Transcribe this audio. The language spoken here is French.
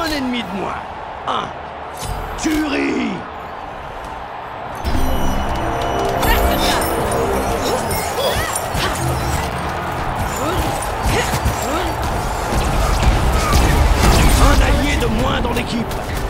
Un ennemi de moins. Un. Tuerie. Un allié de moins dans l'équipe.